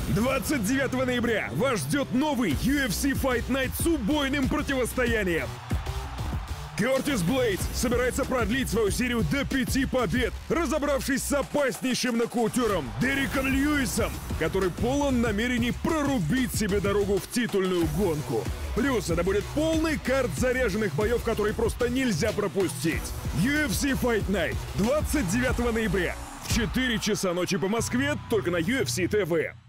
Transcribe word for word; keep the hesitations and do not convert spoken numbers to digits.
двадцать девятого ноября вас ждет новый ю эф си Fight Night с убойным противостоянием. Кертис Блейдс собирается продлить свою серию до пяти побед, разобравшись с опаснейшим нокаутером Дериком Льюисом, который полон намерений прорубить себе дорогу в титульную гонку. Плюс это будет полный карт заряженных боев, которые просто нельзя пропустить. ю эф си Fight Night двадцать девятого ноября в четыре часа ночи по Москве только на ю эф си ти ви.